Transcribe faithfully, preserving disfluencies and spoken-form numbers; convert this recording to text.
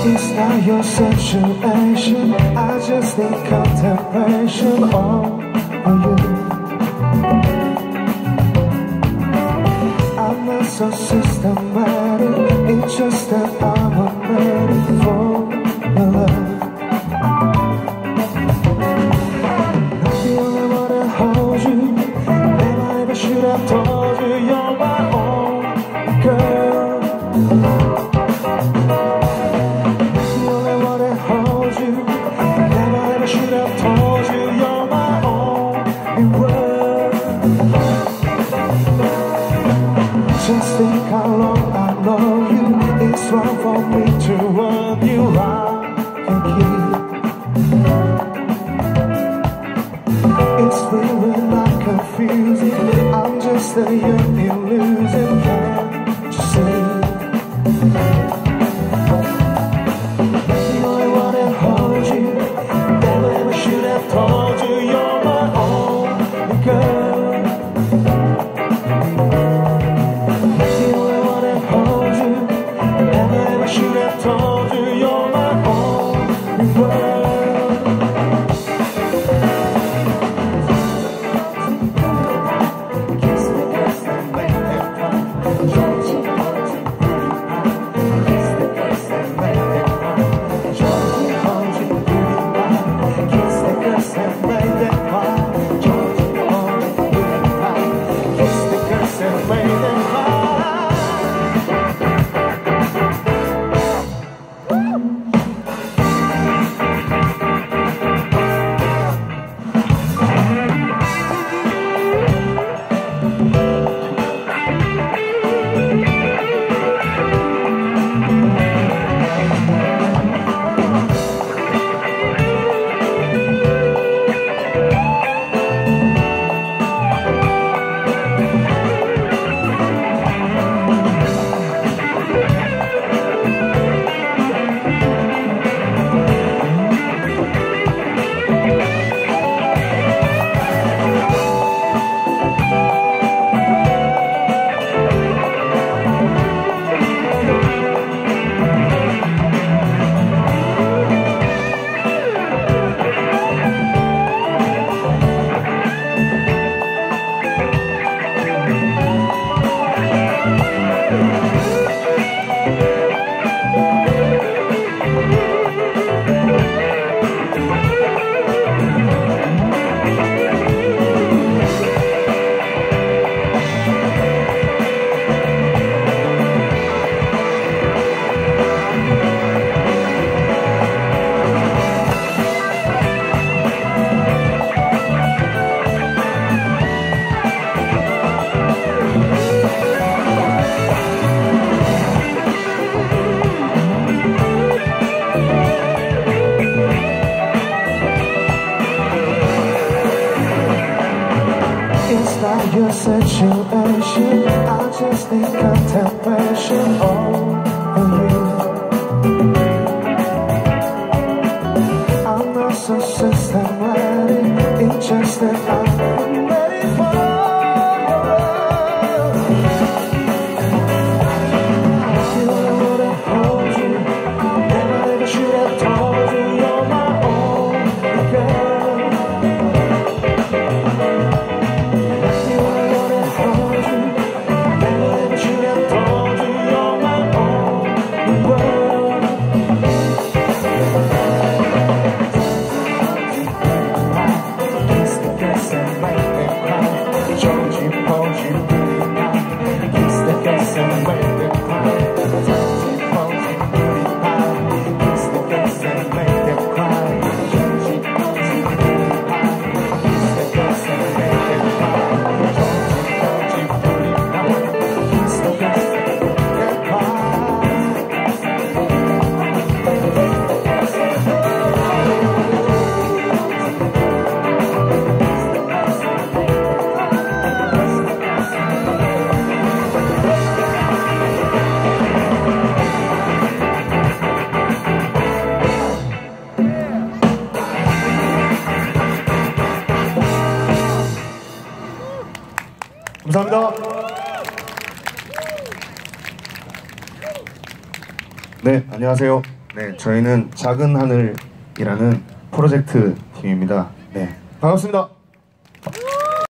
It's not your situation, I just need contemplation on you. I'm not so systematic, it's just that I'm not ready for your love. Not the only one that holds you, never ever should have told you you're my own girl. Just think how long I know you. It's wrong for me to run you out and keep. It's really not confusing, I'm just a young illusion, can't you see? The only one that holds you, never ever should have told you you're my own girl. Should have told you you're my only world. Kiss the girls and make them cry. Georgie, Georgie, pretty pie. Kiss the girls and make them cry. Georgie, Georgie, pretty pie. Kiss the girls and make them cry. Georgie, Georgie, pretty pie. Kiss the girls and make them cry. It's not your situation, I just need contemplation on you. I'm not so systematic, it's just that I'm ready for your love. You don't know that holds you, never ever should have told you you're my own girl. 감사합니다. 네, 안녕하세요. 네, 저희는 작은 하늘이라는 프로젝트 팀입니다. 네, 반갑습니다.